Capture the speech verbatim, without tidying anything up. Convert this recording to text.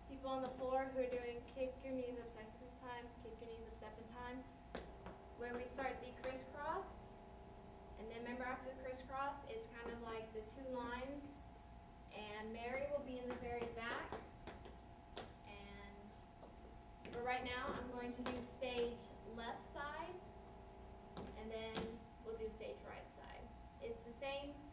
people on the floor who are doing kick your knees up step in time, kick your knees up step in time. When we start the crisscross, and then remember after the crisscross, it's kind of like the two lines, and Mary will be in the very back. And for right now, I'm going to do stage left side, and then we'll do stage right side. It's the same